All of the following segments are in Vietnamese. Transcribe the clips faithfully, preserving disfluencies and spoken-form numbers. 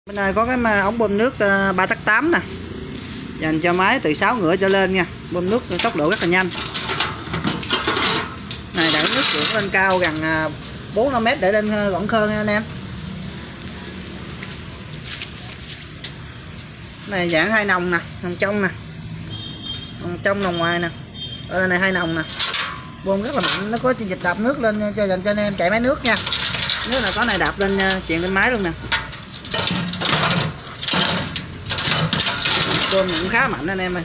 Bên này có cái ống bơm nước ba tắc tám nè, dành cho máy từ sáu ngựa trở lên nha, bơm nước tốc độ rất là nhanh. Này đẩy nước ruộng lên cao gần bốn năm mét để lên gọn khơi nha anh em. Này dạng hai nòng nè, nòng trong nè, nòng trong nòng ngoài nè, ở đây này hai nòng nè, bơm rất là mạnh, nó có chuyên dịch đạp nước lên cho dành cho anh em chạy máy nước nha. Nếu là có này đạp lên chuyện lên máy luôn nè. Bơm cũng khá mạnh anh em ơi.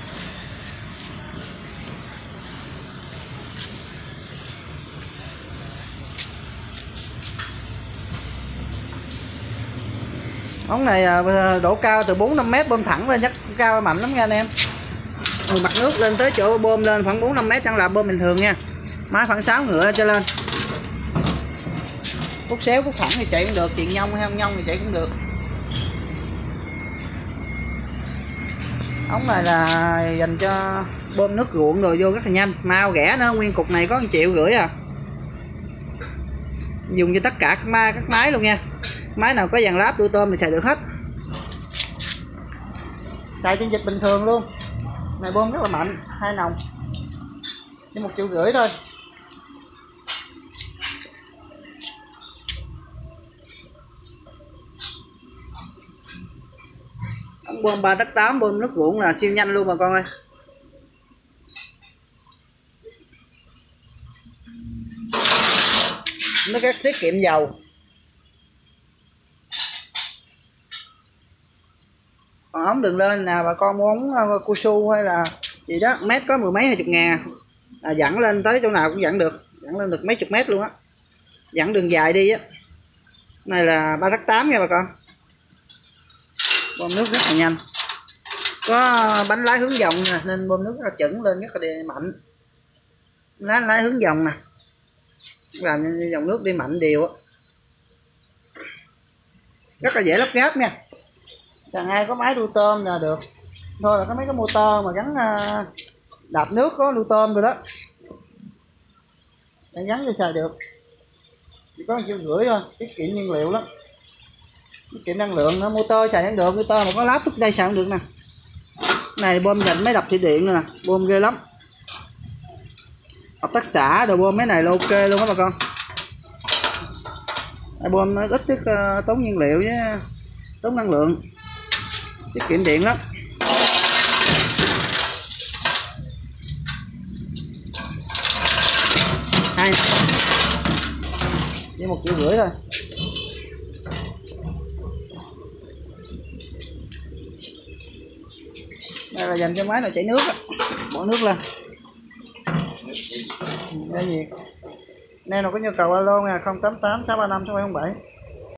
Ống này độ cao từ bốn năm mét, bơm thẳng lên chắc cao mạnh lắm nha anh em. Từ mặt nước lên tới chỗ bơm lên khoảng bốn năm mét chẳng là bơm bình thường nha. Máy khoảng sáu ngựa cho lên. Phút xéo phút thẳng thì chạy cũng được, chuyện nhông hay không nhông thì chạy cũng được. Ống này là dành cho bơm nước ruộng rồi vô rất là nhanh, mau rẻ nữa, nguyên cục này có một triệu rưỡi à. Dùng cho tất cả các máy, các máy luôn nha. Máy nào có dàn láp đuôi tôm thì xài được hết. Xài trên dịch bình thường luôn. Này bơm rất là mạnh, hai nòng. Chỉ một triệu rưỡi thôi. Ống bơm ba tắc tám bơm nước ruộng là siêu nhanh luôn bà con ơi. Nó rất tiết kiệm dầu. Còn ống đường lên nè bà con mua ống cu su hay là gì đó, mét có mười mấy hai chục ngàn là dẫn lên tới chỗ nào cũng dẫn được, dẫn lên được mấy chục mét luôn á, dẫn đường dài đi á. Này là ba tắc tám nha bà con. Bơm nước rất là nhanh, có bánh lái hướng dòng nè nên bơm nước rất là chuẩn lên, rất là mạnh. Lái lái hướng dòng nè, làm dòng nước đi mạnh đều á, rất là dễ lắp ráp nha. Chẳng ai có máy đu tôm là được, thôi là có mấy cái motor mà gắn đạp nước có đu tôm rồi đó, để gắn cho xài được. Chỉ có một triệu rưỡi thôi, tiết kiệm nhiên liệu lắm, tiết kiệm năng lượng nữa. Motor xài không được, motor mà có láp trước đây xài không được nè. Này bơm dành máy đập thủy điện nữa nè, bơm ghê lắm. Hợp tác xã đồ bơm mấy này là ok luôn đó bà con. Bơm nó ít tiết uh, tốn nhiên liệu với tốn năng lượng, tiết kiệm điện lắm. Hai chỉ một triệu rưỡi thôi. Đây là dành cho máy nào chảy nước á, bỏ nước lên. Đây gì? Nếu nào có nhu cầu alo nha, không tám tám sáu ba năm sáu bảy không bảy.